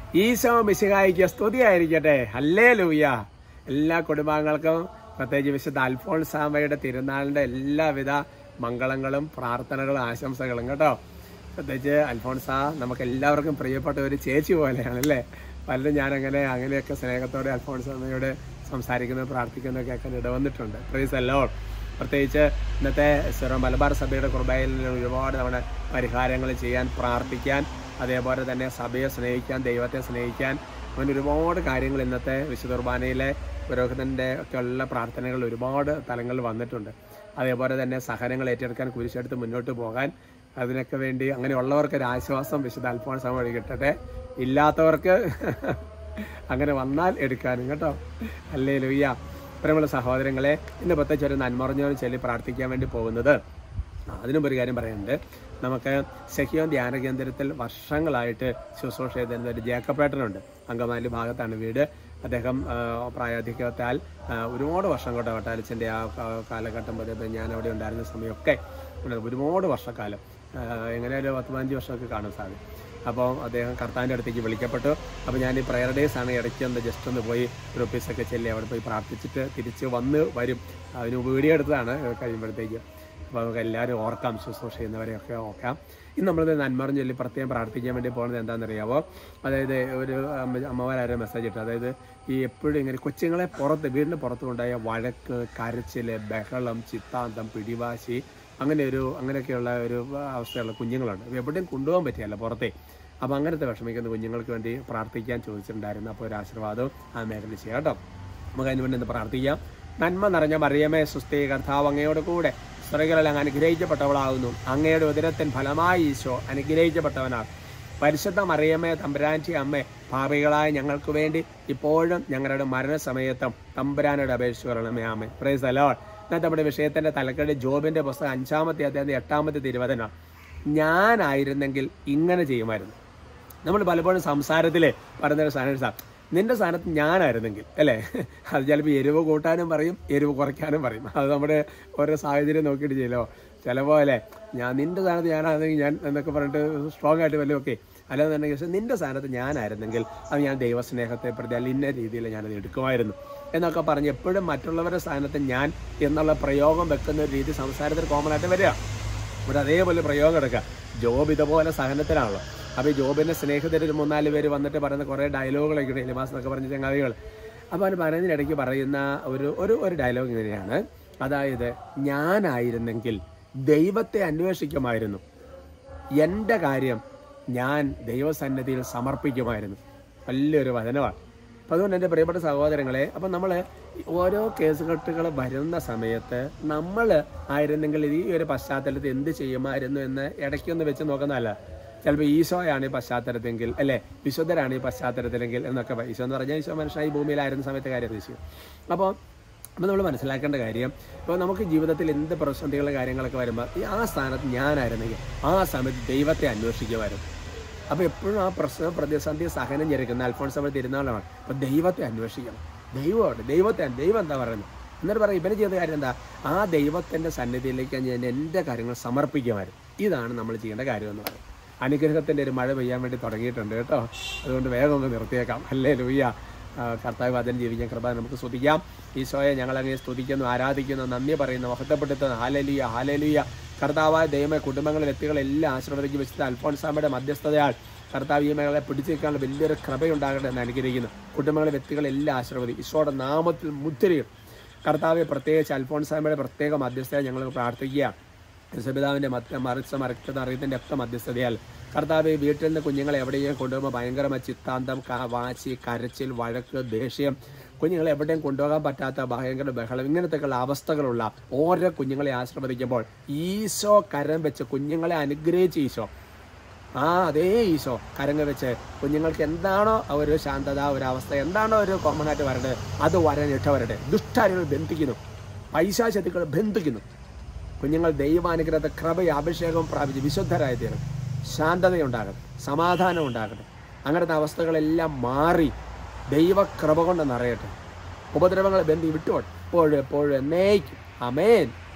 ഈശോ മിശിഹായിക്ക് സ്തുതിയായിരിക്കട്ടെ. ഹല്ലേലൂയ. എല്ലാ കുടുംബാംഗങ്ങൾക്കും പ്രത്യേകിച്ച് വിശുദ്ധ അൽഫോൺസാമ്മയുടെ തിരുനാളിന്റെ എല്ലാവിധ മംഗളങ്ങളും പ്രാർത്ഥനകളും ആശംസകളും കേട്ടോ. പ്രത്യേകിച്ച് അൽഫോൺസ നമുക്ക് എല്ലാവർക്കും പ്രിയപ്പെട്ട ഒരു ചേച്ചി പോലെയാണ് അല്ലേ. പലരും അങ്ങനെയൊക്കെ സ്നേഹത്തോടെ അൽഫോൺസാമ്മയോട് സംസാരിക്കുന്നത് പ്രാർത്ഥിക്കുന്നതൊക്കെ കേൾക്കാൻ ഇടവന്നിട്ടുണ്ട്. Price the Lord. പ്രത്യേകിച്ച് ഇന്നത്തെ സിറോ മലബാർ സഭയുടെ കുർബാനയിൽ ഒരുപാട് തവണ പരിഹാരങ്ങൾ ചെയ്യാൻ, പ്രാർത്ഥിക്കാൻ, അതേപോലെ തന്നെ സഭയെ സ്നേഹിക്കാൻ, ദൈവത്തെ സ്നേഹിക്കാൻ, അങ്ങനെ ഒരുപാട് കാര്യങ്ങൾ ഇന്നത്തെ വിശുദ്ധ കുർബാനയിലെ പുരോഹിതൻ്റെ ഒക്കെ ഉള്ള പ്രാർത്ഥനകൾ ഒരുപാട് തലങ്ങളിൽ വന്നിട്ടുണ്ട്. അതേപോലെ തന്നെ സഹനങ്ങൾ ഏറ്റെടുക്കാൻ, കുരിശെടുത്ത് മുന്നോട്ട് പോകാൻ, അതിനൊക്കെ വേണ്ടി അങ്ങനെയുള്ളവർക്ക് ഒരു ആശ്വാസം വിശുദ്ധ അൽഫോൺസാമ്മ വഴി കിട്ടട്ടെ. ഇല്ലാത്തവർക്ക് അങ്ങനെ വന്നാൽ എടുക്കാനും കേട്ടോ. ഹല്ലേലൂയ. പ്രിയമുള്ള സഹോദരങ്ങളെ, ഇന്ന് പ്രത്യേകിച്ച് ഒരു നന്മറിഞ്ഞവനും ചൊല്ലി പ്രാർത്ഥിക്കാൻ വേണ്ടി പോകുന്നത്, അതിനും ഒരു കാര്യം പറയുന്നുണ്ട്. നമുക്ക് സെഹിയോൻ ധ്യാന കേന്ദ്രത്തിൽ വർഷങ്ങളായിട്ട് ശുശ്രൂഷ ചെയ്തിരുന്ന ഒരു ജേക്കബേട്ടനുണ്ട്. അങ്കമാലി ഭാഗത്താണ് വീട്. അദ്ദേഹം പ്രായാധിക്യത്താൽ ഒരുപാട് വർഷം കൊണ്ട് വട്ടാലിച്ചൻ്റെ ആ കാലഘട്ടം പോലെ ഞാൻ അവിടെ ഉണ്ടായിരുന്ന സമയമൊക്കെ ഒരുപാട് വർഷക്കാലം, എങ്ങനെ ഒരു 10-15 വർഷമൊക്കെ കാണാൻ സാധിക്കും. അപ്പോൾ അദ്ദേഹം കർത്താവിൻ്റെ അടുത്തേക്ക് വിളിക്കപ്പെട്ടു. അപ്പോൾ ഞാൻ ഈ പ്രയർ ഡേയ്സ് ആണ് ഇടയ്ക്ക് ജസ്റ്റ് ഒന്ന് പോയി ഒരു ഓഫീസൊക്കെ ചെല്ലി അവിടെ പോയി പ്രാർത്ഥിച്ചിട്ട് തിരിച്ച് വരും. അതിന് വീഡിയോ എടുത്തതാണ് കഴിയുമ്പോഴത്തേക്ക്. അപ്പോൾ നമുക്ക് എല്ലാവരും ഓർക്കാം, ശുശ്രൂഷ ചെയ്യുന്നവരെയൊക്കെ ഓർക്കാം. ഇന്ന് നമ്മളിത് നന്മറിഞ്ഞ് ചൊല്ലി പ്രത്യേകം പ്രാർത്ഥിക്കാൻ വേണ്ടി പോകുന്നത് എന്താണെന്നറിയാമോ? അതായത് ഒരു അമ്മമാരെ മെസ്സേജ് ഇട്ടു. അതായത് ഈ എപ്പോഴും ഇങ്ങനെ കൊച്ചുങ്ങളെ വീടിന് പുറത്ത് കൊണ്ടായ വഴക്ക്, കരച്ചിൽ, ബഹളം, ചിത്താന്തം, പിടിവാശി, അങ്ങനെയൊക്കെയുള്ള ഒരു അവസ്ഥയുള്ള കുഞ്ഞുങ്ങളുണ്ട്. എവിടെയും കൊണ്ടുപോകാൻ പറ്റിയല്ല പുറത്തെ. അപ്പോൾ അങ്ങനത്തെ വിഷമിക്കുന്ന കുഞ്ഞുങ്ങൾക്ക് വേണ്ടി പ്രാർത്ഥിക്കാൻ ചോദിച്ചിട്ടുണ്ടായിരുന്നു. അപ്പോൾ ഒരു ആശീർവാദവും ആ മേഖല ചെയ്യാം കേട്ടോ. നമുക്ക് അതിന് വേണ്ടി ഒന്ന് പ്രാർത്ഥിക്കാം. നന്മ നിറഞ്ഞ മറിയമേ സുസ്ഥി, കർത്താവ് അങ്ങയോട് കൂടെ സ്ത്രീകളെല്ലാം അനുഗ്രഹിക്കപ്പെട്ടവളാകുന്നു. അങ്ങയുടെ ഉദരത്തിൻ ഫലമായി ഈശോ അനുഗ്രഹിക്കപ്പെട്ടവനാണ്. പരിശുദ്ധ മറിയമേ തമ്പുരാൻ്റെ അമ്മേ, പാപികളായ ഞങ്ങൾക്ക് വേണ്ടി ഇപ്പോഴും ഞങ്ങളുടെ മരണസമയത്തും തമ്പുരാനോട് അപേക്ഷിച്ച് വരണമേ. ആമേൻ. Praise the Lord. ഇന്നത്തെ നമ്മുടെ വിഷയത്തിൻ്റെ തലക്കെട്ട് ജോബിൻ്റെ പുസ്തകം 5-ാമത്തെ അധ്യായം 8-ാമത്തെ തിരുവചനം. ഞാനായിരുന്നെങ്കിൽ ഇങ്ങനെ ചെയ്യുമായിരുന്നു. നമ്മൾ പലപ്പോഴും സംസാരത്തിൽ പറയുന്നൊരു സാധനം, നിന്റെ സ്ഥാനത്ത് ഞാനായിരുന്നെങ്കിൽ അല്ലേ. അത് ചിലപ്പോൾ എരിവ് കൂട്ടാനും പറയും, എരിവ് കുറയ്ക്കാനും പറയും. അത് നമ്മുടെ ഓരോ സാഹചര്യം നോക്കിയിട്ട് ചെയ്യലോ. ചിലപ്പോൾ അല്ലേ, നിന്റെ സ്ഥാനത്ത് ഞാനായിരുന്നെങ്കിൽ ഞാൻ എന്നൊക്കെ പറഞ്ഞിട്ട് സ്ട്രോങ് ആയിട്ട് വല്ലതൊക്കെ. അല്ലാന്നുണ്ടെങ്കിൽ പക്ഷേ നിന്റെ സ്ഥാനത്ത് ഞാനായിരുന്നെങ്കിൽ അത് ഞാൻ ദൈവസ്നേഹത്തെ പ്രതി അല്ല ഇന്ന രീതിയിൽ ഞാനത് എടുക്കുമായിരുന്നു എന്നൊക്കെ പറഞ്ഞ് എപ്പോഴും മറ്റുള്ളവരുടെ സ്ഥാനത്ത് ഞാൻ എന്നുള്ള പ്രയോഗം വെക്കുന്ന ഒരു രീതി സംസാരത്തിൽ കോമൺ ആയിട്ട് വരിക. ഇവിടെ അതേപോലെ പ്രയോഗം എടുക്കുക. ജോബ് ഇതുപോലെ സഹനത്തിലാണല്ലോ. അപ്പോൾ ഈ ജോബിൻ്റെ സ്നേഹിതർ ഒരു 3-4 പേര് വന്നിട്ട് പറയുന്ന കുറേ ഡയലോഗുകളൊക്കെ ഉണ്ട്, എലിമാസ് എന്നൊക്കെ പറഞ്ഞ ചങ്ങാതികൾ. അപ്പോൾ അവർ പറയുന്നതിനിടയ്ക്ക് പറയുന്ന ഒരു ഡയലോഗ് ഇങ്ങനെയാണ്. അതായത്, ഞാനായിരുന്നെങ്കിൽ ദൈവത്തെ അന്വേഷിക്കുമായിരുന്നു, എൻ്റെ കാര്യം ഞാൻ ദൈവസന്നിധിയിൽ സമർപ്പിക്കുമായിരുന്നു. വലിയൊരു വചനമാണ്. അപ്പോൾ അതുകൊണ്ട് എൻ്റെ പ്രിയപ്പെട്ട സഹോദരങ്ങളെ, അപ്പം നമ്മൾ ഓരോ കേസുകെട്ടുകൾ വരുന്ന സമയത്ത് നമ്മൾ ആയിരുന്നെങ്കിൽ ഈ ഒരു പശ്ചാത്തലത്തിൽ എന്ത് ചെയ്യുമായിരുന്നു എന്ന് ഇടയ്ക്കൊന്ന് വെച്ച് നോക്കുന്നതല്ല. ചിലപ്പോൾ ഈശോയാണ് ഈ പശ്ചാത്തലത്തെങ്കിൽ അല്ലേ, വിശുദ്ധരാണ് ഈ പശ്ചാത്തലത്തിലെങ്കിൽ എന്നൊക്കെ. ഈശോ എന്ന് പറഞ്ഞാൽ ഈശോ മനുഷ്യനായി ഭൂമിയിലായിരുന്ന സമയത്തെ കാര്യം ഈശോ. അപ്പോൾ നമ്മൾ മനസ്സിലാക്കേണ്ട കാര്യം, ഇപ്പോൾ നമുക്ക് ജീവിതത്തിൽ എന്ത് പ്രതിസന്ധികളുടെ കാര്യങ്ങളൊക്കെ വരുമ്പോൾ ആ സ്ഥാനത്ത് ഞാനായിരുന്നെങ്കിൽ ആ സമയത്ത് ദൈവത്തെ അന്വേഷിക്കുമായിരുന്നു. അപ്പോൾ എപ്പോഴും ആ പ്രശ്നം, പ്രതിസന്ധി, സഹനം ജനിക്കുന്ന അൽഫോൺസാമ്മ തിരുനാളാണ്. അപ്പോൾ ദൈവത്തെ അന്വേഷിക്കണം. ദൈവം എന്താ പറയുന്നത്? എന്നിട്ട് പറയും, ഇവന് ചെയ്ത കാര്യം എന്താ? ആ ദൈവത്തിൻ്റെ സന്നിധിയിലേക്ക് ഞാൻ എൻ്റെ കാര്യങ്ങൾ സമർപ്പിക്കുമായിരുന്നു. ഇതാണ് നമ്മൾ ചെയ്യേണ്ട കാര്യമെന്ന് പറയും. അനുഗ്രഹത്തിൻ്റെ ഒരു മഴ പെയ്യാൻ വേണ്ടി തുടങ്ങിയിട്ടുണ്ട് കേട്ടോ. അതുകൊണ്ട് വേഗം ഒന്ന് നിർത്തിയേക്കാം. ഹല്ലേലൂയ. കർത്താവ് അതിന് ജീവിക്കാൻ കൃപ നമുക്ക് സ്തുതിക്കാം. ഈശോയെ ഞങ്ങളങ്ങനെ സ്തുതിക്കുന്നു, ആരാധിക്കുന്നു, നന്ദി പറയുന്നു, മഹത്വപ്പെടുത്തുന്നു. ഹല്ലേലൂയ. കർത്താവായ ദൈവമേ, കുടുംബങ്ങളിൽ വ്യക്തികളെല്ലാം ആശീർവദിക്കും. വിശുദ്ധ അൽഫോൺസാമ്മയുടെ മധ്യസ്ഥതയാൽ കർത്താവ് ഈ മേഖലയെ പിടിച്ചു നിൽക്കാനുള്ള വലിയൊരു കൃപയുണ്ടാകട്ടെ എന്ന് അനുഗ്രഹിക്കുന്നു. കുടുംബങ്ങളിലെ വ്യക്തികളെല്ലാം ആശീർവദിക്കും. ഈശോയുടെ നാമത്തിൽ മുദ്രയും. കർത്താവെ, പ്രത്യേകിച്ച് അൽഫോൺസാമ്മയുടെ പ്രത്യേക മധ്യസ്ഥതയാൽ ഞങ്ങൾ പ്രാർത്ഥിക്കുക. യേശുപിതാവിൻ്റെ അറിയത്തിൻ്റെ ഒക്കെ മധ്യസ്ഥതയാൽ കർത്താവ് വീട്ടിൽ നിന്ന് കുഞ്ഞുങ്ങളെ എവിടെയും കൊണ്ടുപോകുമ്പോൾ ഭയങ്കരമായ ചിത്താന്തം, വാശി, കരച്ചിൽ, വഴക്ക്, ദേഷ്യം, കുഞ്ഞുങ്ങളെ എവിടെയും കൊണ്ടുപോകാൻ പറ്റാത്ത ഭയങ്കര ബഹളം, ഇങ്ങനത്തെയൊക്കെയുള്ള അവസ്ഥകളുള്ള ഓരോ കുഞ്ഞുങ്ങളെ ആശീർവദിക്കുമ്പോൾ ഈശോ കരം വെച്ച് കുഞ്ഞുങ്ങളെ അനുഗ്രഹിച്ച് അതേ ഈശോ കരങ്ങൾ വെച്ച് കുഞ്ഞുങ്ങൾക്ക് എന്താണോ ഒരു ശാന്തത, ഒരവസ്ഥ, എന്താണോ ഒരു കോമൺ ആയിട്ട് വരേണ്ടത് അത് വരട്ടെ. ദുഷ്ടാരികൾ ബന്ധിക്കുന്നു, പൈശാചികൾ ബന്ധിക്കുന്നു. കുഞ്ഞുങ്ങൾ ദൈവാനുഗ്രഹത്തെ കൃപയും അഭിഷേകവും പ്രാപിച്ച് വിശുദ്ധരായി തീരും. ശാന്തതയുണ്ടാകട്ടെ, സമാധാനം ഉണ്ടാകട്ടെ. അങ്ങനത്തെ അവസ്ഥകളെല്ലാം മാറി ദൈവകൃപ കൊണ്ട് നിറയട്ടെ. ഉപദ്രവങ്ങളെ ബന്ധി വിട്ടുപോട്ടെ എപ്പോഴും എന്നേക്കും. ആമേൻ.